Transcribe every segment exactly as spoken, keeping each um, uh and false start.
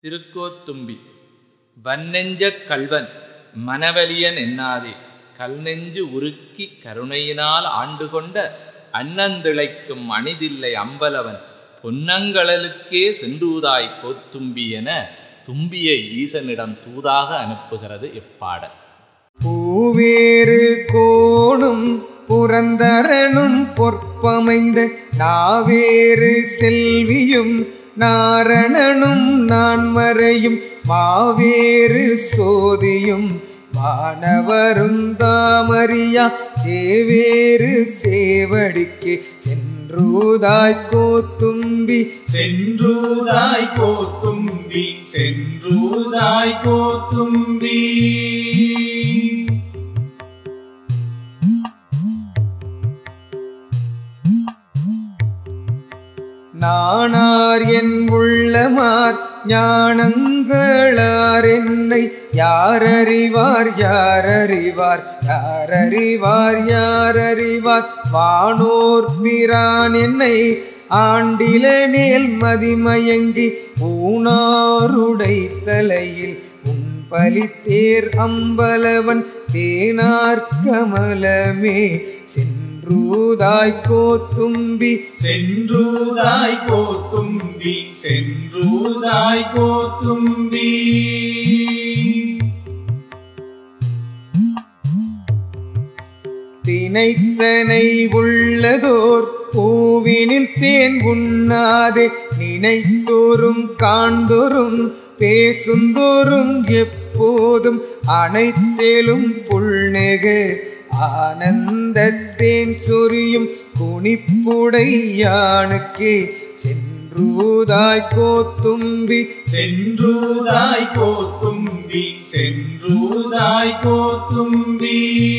திருக்கோத்தும்பி. வன்னெஞ்ச கள்வன் மனவலியன் என்னாதே கல்நெஞ்சு உருக்கி கருணையினால் ஆண்டு கொண்ட அன்னந்திளைக்கும் அணிதில்லை அம்பலவன் பொன்னங்களலுக்கே சென்றூதாய் கோத்தும்பி என தும்பியை ஈசனிடம் தூதாக அனுப்புகிறது இப்பாடல். பூவேறு கோணும் புரந்தரனும் பொற்பமைந்த நாவேறு செல்வியும் நாரணனும் நான்மறையும் மாவேறு சோதியும் வானவரும் தாமறியா சேவேறு சேவடிக்கு சென்றூதாய் கோத்தும்பி சென்றூதாய் கோத்தும்பி சென்றூதாய் கோத்தும்பி. நானார் என் உள்ளமார் ஞானங்களார் என்னை யாரறிவார் யாரறிவார் யாரறிவார் யாரறிவார் வானோர் பிரான் என்னை ஆண்டிலனேல் மதிமயங்கி ஊனாருடை தலையில் உன்பலித்தேர் அம்பலவன் தேனார் கமலமே சென்றூதாய் கோத்தும்பி சென்றூதாய் கோத்தும்பி சென்றூதாய் கோத்தும்பி. தினைத்தனை உள்ளதோர் பூவினில் தேன் உண்ணாதே நினைத்தோறும் காண்தோறும் பேசுந்தோறும் எப்போதும் அனைத்தேலும் புல்நெகு ஆனந்தத்தேன் சொரியும் குனிப்புடையானுக்கே சென்றூதாய் கோத்தும்பி சென்றூதாய் கோத்தும்பி சென்றூதாய் கோத்தும்பி.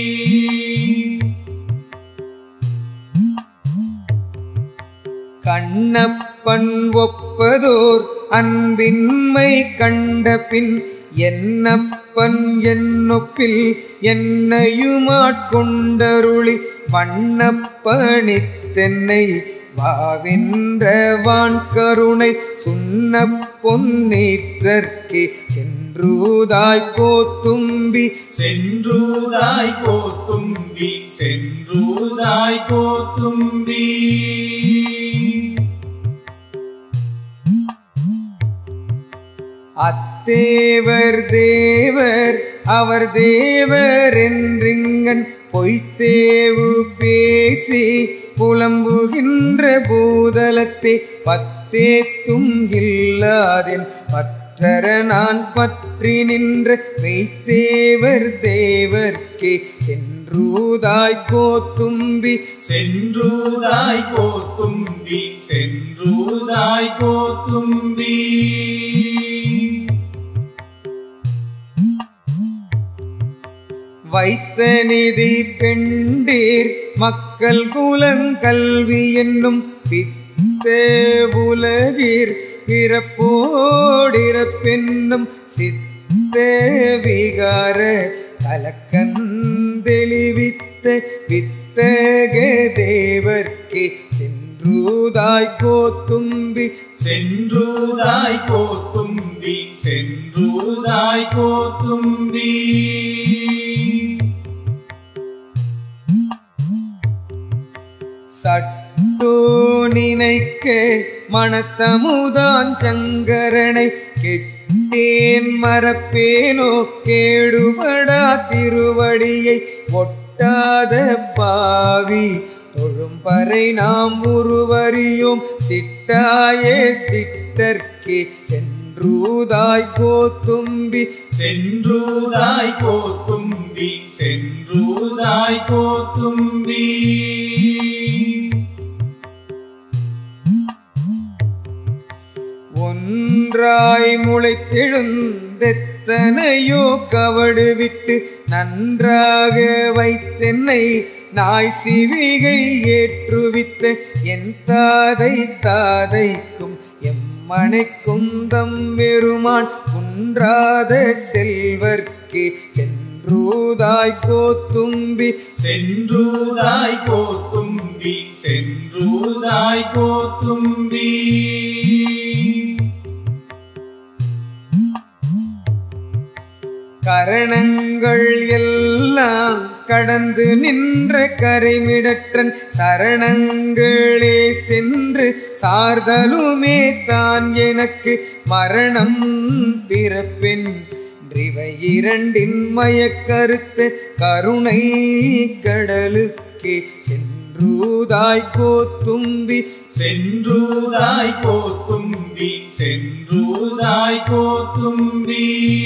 கண்ணப்பன் ஒப்பதோர் அன்பின்மை கண்ட பின் என்னப்பன் என்னொப்பில் என்னையுமாட்கொண்டருளி வண்ணப்பணித்தென்னை வாவென்ற வான்கருணை சுண்ண பொன்னேற்றற்கே சென்றூதாய் கோத்தும்பி சென்றூதாய் கோத்தும்பி சென்றூதாய் கோத்தும்பி. அத்தேவர் தேவர் அவர் தேவர் என்றிங்கன் பொய்த்தேவு பேசி புலம்புகின்ற பூதலத்தே பத்தேத்தும் இல்லாதென் பற்றற நான் பற்றி நின்ற மெய்த்தேவர் தேவர்க்கே சென்றூதாய் கோத்தும்பி சென்றூதாய் கோத்தும்பி சென்றூதாய் கோத்தும்பி. வைத்த நிதி பெண்டீர் மக்கள் குலங்கல்வி என்னும் பித்த உலகீர் பிறப்போடிறப்பென்னும் சித்த விகார கலக்கந்தெளிவித்த வித்தக தேவர்க்கே சென்றூதாய் கோத்தும்பி சென்றூதாய் கோத்தும்பி சென்றூதாய் கோத்தும்பி. சட்டோ நினைக்க மனத்தமுதான் சங்கரனை கெட்டேன் மறப்பேனோ கேடுபடா திருவடியை ஒட்டாத பாவி தொழும் பறை நாம் உருவறியோம் சிட்டாயே சிட்டர்க்கே சென்றூதாய் கோத்தும்பி சென்றூதாய் கோத்தும்பி சென்றூதாய் கோத்தும்பி. ஒன்றாய் முளைத்தெழுந்தெத்தனையோ கவடு விட்டு நன்றாக வைத்தென்னை நாய் சிவிகை ஏற்றுவித்த என் தாதை தாதைக்கும் எம்மனைக்கும் தம் பெருமான் குன்றாத செல்வர்க்கே சென்றூதாய் கோத்தும்பி சென்றூதாய் கோத்தும்பி சென்றூதாய் கோத்தும்பி. கரணங்கள் எல்லாம் கடந்து நின்ற கரைமிடற்றன் சரணங்களே சென்று சார்தலுமே தான் எனக்கு மரணம் பிறப்பென் இவை இரண்டின் மயக்கருத்த கருணை கடலுக்கே சென்றூதாய் கோத்தும்பி சென்றூதாய் கோத்தும்பி சென்றூதாய் கோத்தும்பி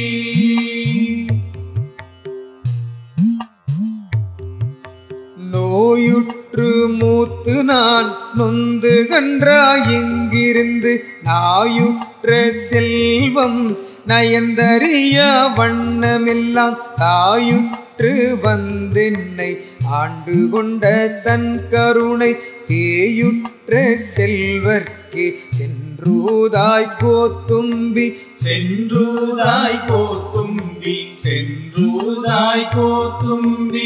நோயுற்று மூத்து நான் நொந்து கன்றாய் இங்கிருந்து நாயுற்ற செல்வம் நயந்தறிய வண்ணமெல்லாம் தாயுற்று வந்தென்னை ஆண்டு கொண்ட தன் கருணை தேயுற்ற செல்வர்க்கே சென்றூதாய் கோத்தும்பி சென்றூதாய் கோத்தும்பி சென்றூதாய் கோத்தும்பி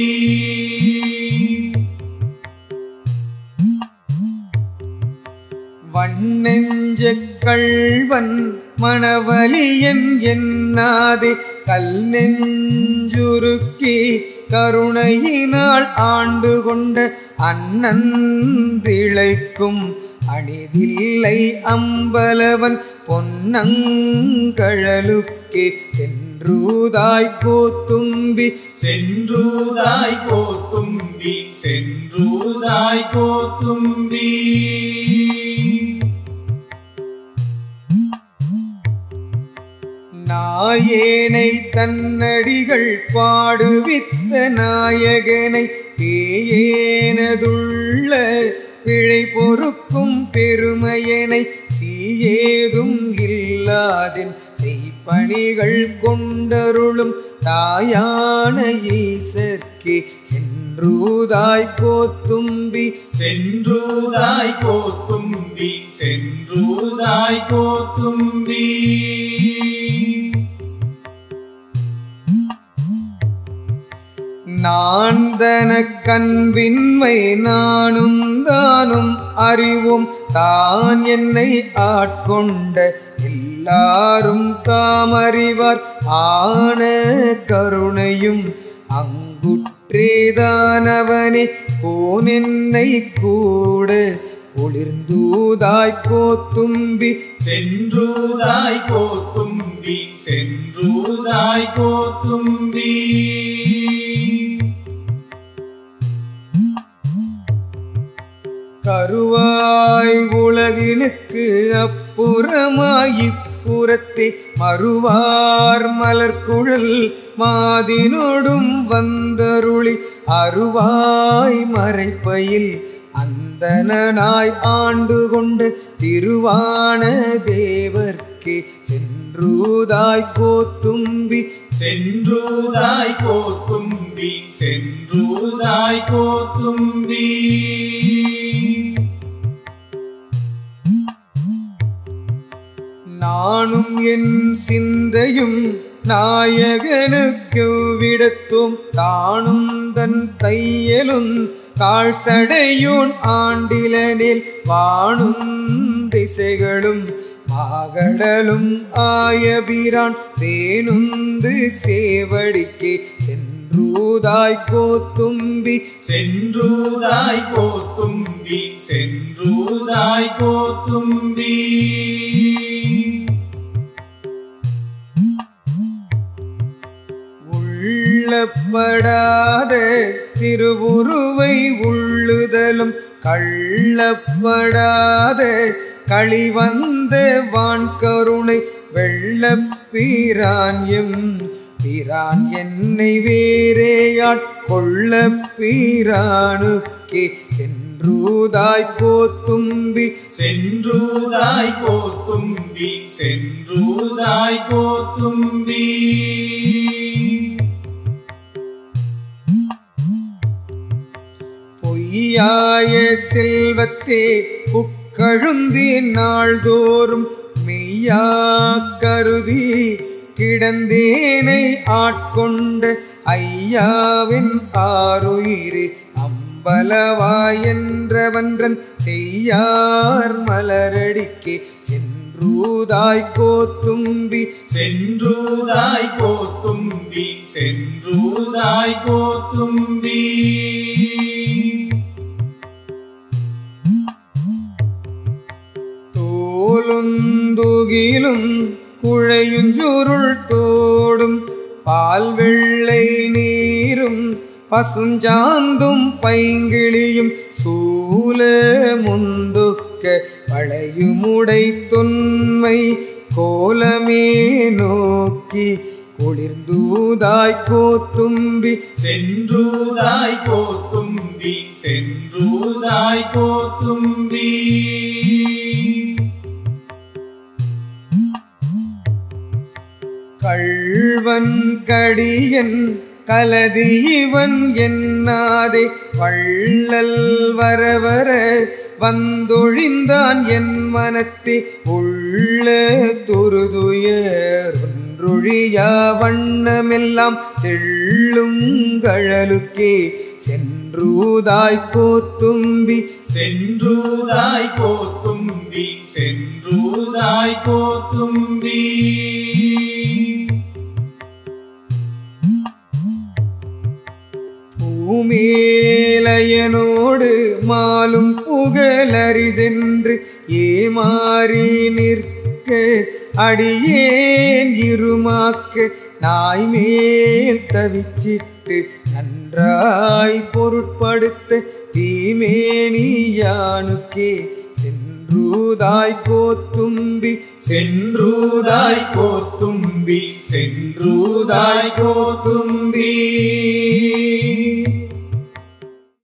வண்ணெஞ்ச கள்வன் மணவலியன் என்னாதே கல் நெஞ்சுருக்கி கருணையினால் ஆண்டு கொண்ட அன்னந்திளைக்கும் அணிதில்லை அம்பலவன் பொன்னங்கழலுக்கே சென்றூதாய் கோத்தும்பி சென்றூதாய் கோத்தும்பி சென்றூதாய் கோத்தும்பி நாயேனை தன்னடிகள் பாடுவித்த நாயகனை பேயேனதுள்ள பிழை பொறுக்கும் பெருமையனை சீயேதும் இல்லாதின் செய்பணிகள் கொண்டருளும் தாயான ஈசர்க்கே சென்றூதாய் கோத்தும்பி சென்றூதாய் கோத்தும்பி சென்றூதாய் கோத்தும்பி நான் தனக்கன்பின்மை நானும் தானும் அறிவும் தான் என்னை ஆட்கொண்ட எல்லாரும் தாமறிவார் ஆன கருணையும் அங்குற்றேதானவனே கோனென்னை கூட குளிர்ந்தூதாய் கோத்தும்பி சென்றூதாய் கோத்தும்பி சென்றூதாய் கோத்தும்பி கருவாய் உலகினுக்கு அப்புறமாய் இப்புறத்தே மறுவார் மலர்குழல் மாதினோடும் வந்தருளி அருவாய் மறைப்பையில் அந்தனாய் ஆண்டு கொண்டு திருவான தேவர்க்கே சென்றூதாய் கோத்தும்பி சென்றூதாய் கோத்தும்பி சென்றூதாய் கோத்தும்பி நானும் என் சிந்தையும் நாயகனுக்கு விடத்தும் தானும் தன் தையலும் தாழ்சடையோன் ஆண்டிலனில் வானும் திசைகளும் மாகடலும் ஆயபிரான் தேனுந்து சேவடிக்கே சென்றூதாய் கோத்தும்பி சென்றூதாய் கோத்தும்பி சென்றூதாய் கோத்தும்பி உள்ளப்படாத திருவுருவை உள்ளுதலும் கள்ளப்படாத களிவந்த வான்கருணை வெள்ளப்பீரான் எம் பிரான் என்னை வேறேயாட் கொள்ள பீரானுக்கே சென்றூதாய் கோத்தும்பி சென்றூதாய் கோத்தும்பி சென்றூதாய் கோத்தும்பி பொய்யாய செல்வத்தே புக்கழுந்தி நாள்தோறும் மெய்யா கருதி கிடந்தேனை ஆட்கொண்ட ஐயாவின் ஆருயிரே அம்பலவாய் என்றவன்றன் செய்யார் மலரடிக்கே சென்று சென்றூதாய் கோத்தும்பி சென்றூதாய் கோத்தும்பி சென்றூதாய் கோத்தும்பி தோலுந்துகிலும் குழையுஞ்சுருள் தோடும் பால் வெள்ளை நீரும் பசுஞ்சாந்தும் பைங்கிளியும் சூல முந்துக்க வளையுமுடை தொன்மை கோலமே நோக்கி குளிர்ந்தூதாய் கோத்தும்பி சென்றூதாய் கோத்தும்பி சென்றூதாய் கோத்தும்பி கள்வன் கடியன் கலதி இவன் என்னாதே வள்ளல் வரவர வந்தொழிந்தான் என் மனத்தே உள்ள துருதுயரொன்றொழியா வண்ணமெல்லாம் தெள்ளுங்கழலுக்கே சென்றூதாய் கோத்தும்பி சென்றூதாய் கோத்தும்பி சென்றூதாய் கோத்தும்பி பூமேலயனோடு மாலும் புகழரிதென்று ஏமாறி நிற்க அடியேன் இருமாக்க நாய்மேல் தவிச்சிட்டு நன்றாய் பொருட்படுத்த தீமேனியானுக்கே சென்றூதாய் கோத்தும்பி சென்றூதாய் கோத்தும்பி சென்றூதாய் கோத்தும்பி